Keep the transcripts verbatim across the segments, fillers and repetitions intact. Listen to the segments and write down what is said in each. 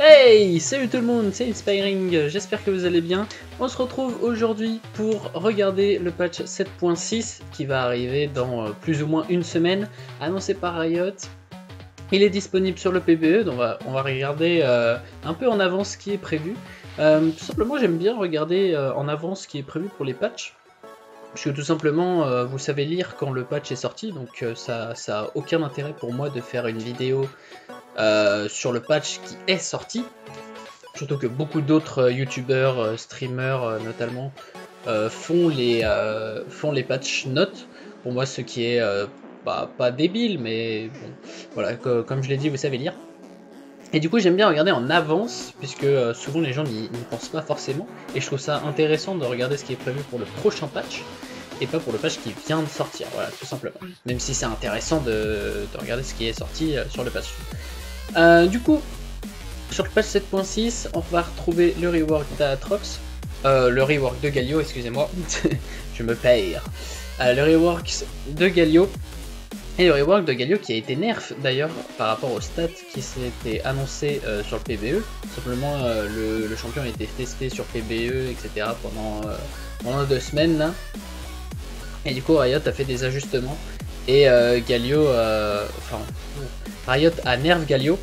Hey, salut tout le monde, c'est Inspiring, j'espère que vous allez bien. On se retrouve aujourd'hui pour regarder le patch sept point six qui va arriver dans euh, plus ou moins une semaine, annoncé par Riot. Il est disponible sur le P B E, donc on va, on va regarder euh, un peu en avance ce qui est prévu. Euh, tout simplement, j'aime bien regarder euh, en avance ce qui est prévu pour les patchs. Parce que tout simplement, euh, vous savez lire quand le patch est sorti, donc euh, ça n'a aucun intérêt pour moi de faire une vidéo Euh, sur le patch qui est sorti, surtout que beaucoup d'autres euh, youtubeurs, euh, streamers euh, notamment, euh, font, les, euh, font les patch notes. Pour moi, ce qui est euh, bah, pas débile, mais bon, voilà, que, comme je l'ai dit, vous savez lire. Et du coup, j'aime bien regarder en avance, puisque euh, souvent les gens n'y pensent pas forcément, et je trouve ça intéressant de regarder ce qui est prévu pour le prochain patch, et pas pour le patch qui vient de sortir, voilà, tout simplement. Même si c'est intéressant de, de regarder ce qui est sorti euh, sur le patch. Euh, du coup, sur le patch sept point six, on va retrouver le rework d'Aatrox, euh, le rework de Galio, excusez-moi, je me perds, euh, le rework de Galio, et le rework de Galio qui a été nerf d'ailleurs par rapport aux stats qui s'étaient annoncés euh, sur le P B E. Simplement, euh, le, le champion a été testé sur P B E, et cetera pendant, euh, pendant deux semaines là, et du coup Riot a fait des ajustements, et euh, Galio, euh, enfin, Riot a nerf Galio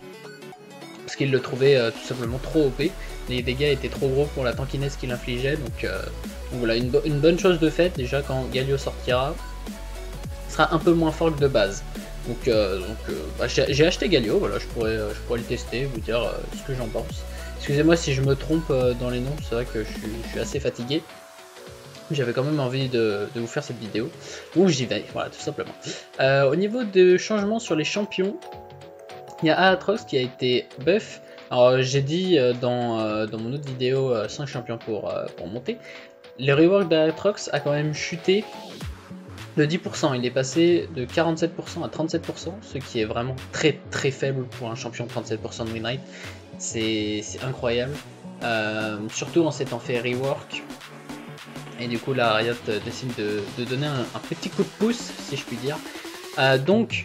parce qu'il le trouvait euh, tout simplement trop O P. Les dégâts étaient trop gros pour la tankiness qu'il infligeait, donc, euh, donc voilà, une, bo une bonne chose de fait. Déjà quand Galio sortira, il sera un peu moins fort que de base. Donc, euh, donc euh, bah, j'ai acheté Galio, voilà, je pourrais, euh, je pourrais le tester, vous dire euh, ce que j'en pense. Excusez-moi si je me trompe euh, dans les noms, c'est vrai que je suis, je suis assez fatigué. J'avais quand même envie de, de vous faire cette vidéo, donc j'y vais, voilà, tout simplement. Euh, au niveau de changements sur les champions, il y a Aatrox qui a été buff. Alors j'ai dit euh, dans, euh, dans mon autre vidéo euh, cinq champions pour, euh, pour monter. Le rework d'Aatrox a quand même chuté de dix pour cent, il est passé de quarante-sept pour cent à trente-sept pour cent, ce qui est vraiment très très faible pour un champion, trente-sept pour cent de win rate. C'est incroyable, euh, surtout en s'étant fait rework. Et du coup la Riot décide de, de donner un, un petit coup de pouce, si je puis dire. Euh, donc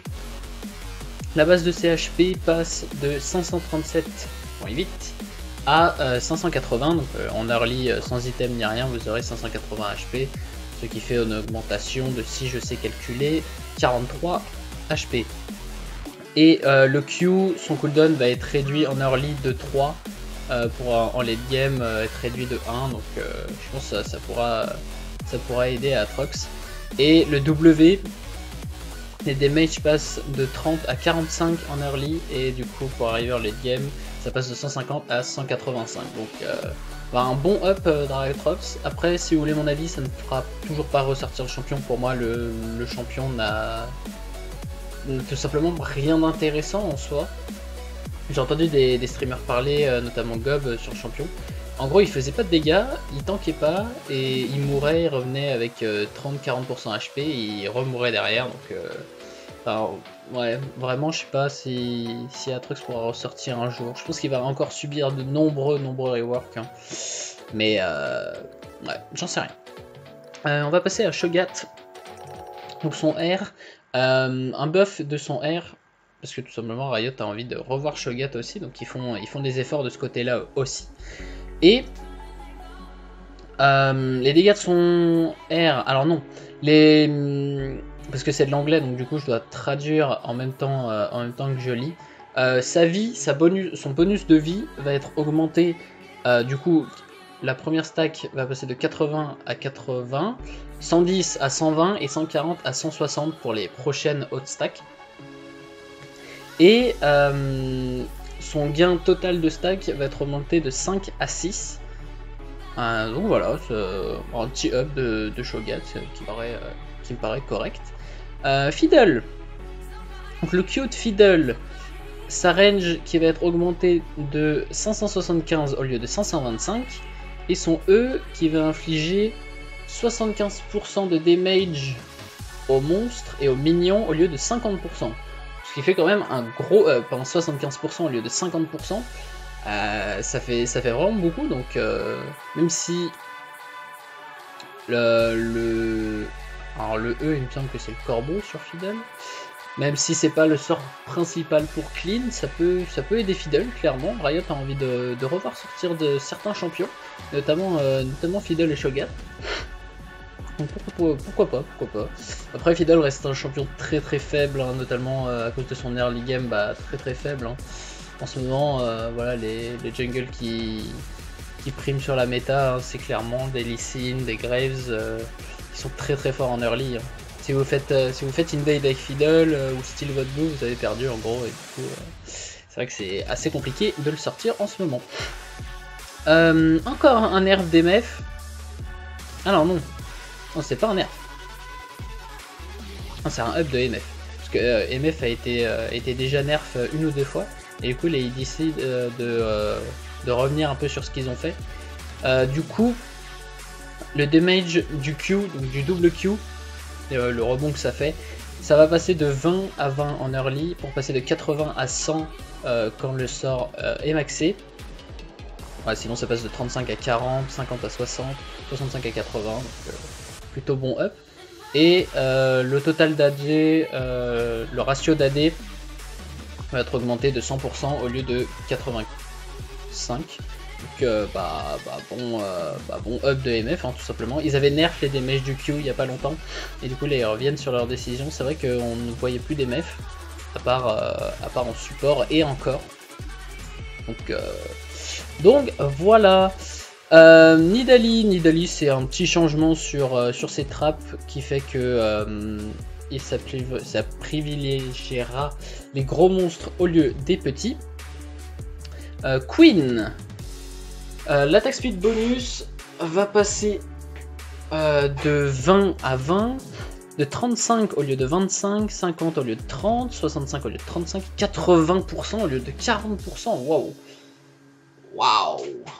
la base de C H P passe de cinq cent trente-sept virgule huit à euh, cinq cent quatre-vingts, donc euh, en early euh, sans item ni rien, vous aurez cinq cent quatre-vingts H P, ce qui fait une augmentation de, si je sais calculer, quarante-trois H P. Et euh, le Q, son cooldown va être réduit en early de trois. Euh, pour en, en late game euh, être réduit de un, donc euh, je pense que ça, ça, pourra, ça pourra aider à Aatrox. Et le W, les damage passent de trente à quarante-cinq en early, et du coup pour arriver en late game, ça passe de cent cinquante à cent quatre-vingt-cinq. Donc euh, bah, un bon up euh, dans Aatrox. Après, si vous voulez mon avis, ça ne fera toujours pas ressortir le champion. Pour moi, le, le champion n'a tout simplement rien d'intéressant en soi. J'ai entendu des, des streamers parler, euh, notamment Gob euh, sur le champion. En gros, il faisait pas de dégâts, il tankait pas, et il mourait, il revenait avec euh, trente à quarante pour cent H P, et il remourait derrière. Donc, euh, enfin, ouais, vraiment, je sais pas si, si Aatrox pourra ressortir un jour. Je pense qu'il va encore subir de nombreux, nombreux reworks. Hein. Mais, euh, ouais, j'en sais rien. Euh, on va passer à Shogat. Donc, son R, euh, un buff de son R. Parce que tout simplement Riot a envie de revoir Shogat aussi, donc ils font, ils font des efforts de ce côté-là aussi. Et euh, les dégâts de son R, alors non, les parce que c'est de l'anglais, donc du coup je dois traduire en même temps, euh, en même temps que je lis. Euh, sa vie, sa bonus, son bonus de vie va être augmenté. Euh, du coup, la première stack va passer de quatre-vingts à quatre-vingts, cent dix à cent vingt et cent quarante à cent soixante pour les prochaines hautes stacks. Et euh, son gain total de stack va être augmenté de cinq à six. Euh, donc voilà, c'est un petit up de, de Shogat qui, paraît, euh, qui me paraît correct. Euh, Fiddle. Donc le Q de Fiddle, sa range qui va être augmentée de cinq cent soixante-quinze au lieu de cinq cent vingt-cinq. Et son E qui va infliger soixante-quinze pour cent de damage aux monstres et aux minions au lieu de cinquante pour cent. Ce qui fait quand même un gros up, hein, soixante-quinze pour cent au lieu de cinquante pour cent. Euh, ça, fait, ça fait vraiment beaucoup, donc euh, même si le, le... Alors le E, il me semble que c'est le corbeau sur Fiddle. Même si c'est pas le sort principal pour Clean, ça peut, ça peut aider Fiddle, clairement. Riot a envie de, de revoir sortir de certains champions, notamment, euh, notamment Fiddle et Shogat. Donc pourquoi, pourquoi pas, pourquoi pas. Après Fiddle reste un champion très très faible, hein, notamment euh, à cause de son early game bah, très très faible. Hein. En ce moment, euh, voilà, les, les jungles qui, qui priment sur la méta, hein, c'est clairement des Lee Sin, des Graves, euh, qui sont très très forts en early. Hein. Si vous faites euh, si vous faites invade avec Fiddle euh, ou steal votre blue, vous avez perdu en gros, et du coup euh, c'est vrai que c'est assez compliqué de le sortir en ce moment. Euh, encore un nerf d'M F. Alors non, non c'est pas un nerf. C'est un up de M F. Parce que euh, M F a été, euh, été déjà nerf une ou deux fois. Et du coup là ils décident euh, de, euh, de revenir un peu sur ce qu'ils ont fait. Euh, du coup, le damage du Q, donc du double Q, Euh, le rebond que ça fait, ça va passer de vingt à vingt en early pour passer de quatre-vingts à cent euh, quand le sort euh, est maxé. Ouais, sinon ça passe de trente-cinq à quarante, cinquante à soixante, soixante-cinq à quatre-vingts, donc euh, plutôt bon up. Et euh, le total d'A D, euh, le ratio d'A D va être augmenté de cent pour cent au lieu de quatre-vingt-cinq. Donc euh, bah, bah, bon, euh, bah bon up de M F hein, tout simplement. Ils avaient nerf les damages du Q il y a pas longtemps et du coup là ils reviennent sur leur décision. C'est vrai qu'on ne voyait plus d'M F à part, euh, à part en support et encore. Donc, euh, donc voilà. Euh, Nidalee, Nidalee c'est un petit changement sur, euh, sur ses trappes qui fait que euh, il ça privilégiera les gros monstres au lieu des petits. Euh, Queen. Euh, L'attaque speed bonus va passer euh, de vingt à vingt, de trente-cinq au lieu de vingt-cinq, cinquante au lieu de trente, soixante-cinq au lieu de trente-cinq, quatre-vingts pour cent au lieu de quarante pour cent. Waouh! Waouh!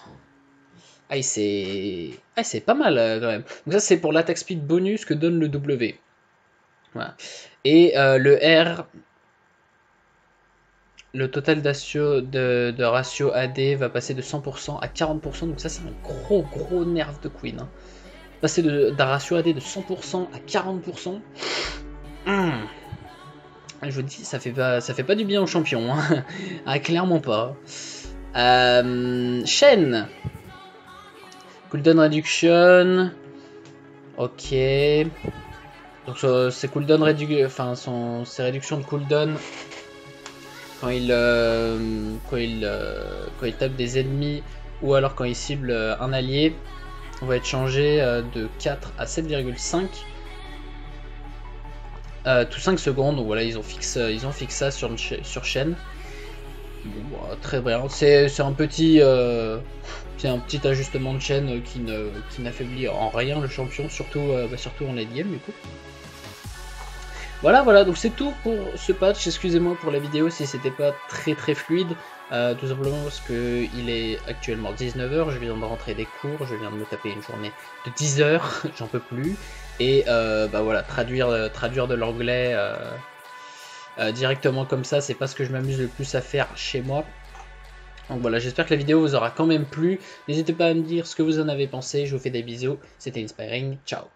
Ah, c'est ah, c'est pas mal euh, quand même. Donc ça c'est pour l'attaque speed bonus que donne le W. Voilà. Et euh, le R, le total de, de ratio A D va passer de cent pour cent à quarante pour cent, donc ça c'est un gros gros nerf de Queen. Hein. Passer d'un ratio A D de cent pour cent à quarante pour cent, mmh. Je vous dis, ça fait pas, ça fait pas du bien aux champions, hein. Ah, clairement pas. Euh, Shen, cooldown reduction, ok. Donc c'est cooldown réduction, enfin son, ses réductions de cooldown. Quand il, euh, quand, il, euh, quand il tape des ennemis ou alors quand il cible un allié, on va être changé euh, de quatre à sept virgule cinq euh, tout cinq secondes. Donc voilà, ils ont fixé, ils ont fixé ça sur, sur Shen. Bon, bah, très bien, c'est un petit euh, c'est un petit ajustement de Shen qui ne qui n'affaiblit en rien le champion, surtout euh, bah, surtout en late game du coup. Voilà, voilà, donc c'est tout pour ce patch. Excusez-moi pour la vidéo si c'était pas très très fluide, euh, tout simplement parce que il est actuellement dix-neuf heures, je viens de rentrer des cours, je viens de me taper une journée de dix heures, j'en peux plus, et euh, bah voilà, traduire, euh, traduire de l'anglais euh, euh, directement comme ça, c'est pas ce que je m'amuse le plus à faire chez moi. Donc voilà, j'espère que la vidéo vous aura quand même plu, n'hésitez pas à me dire ce que vous en avez pensé, je vous fais des bisous, c'était Inspiring, ciao.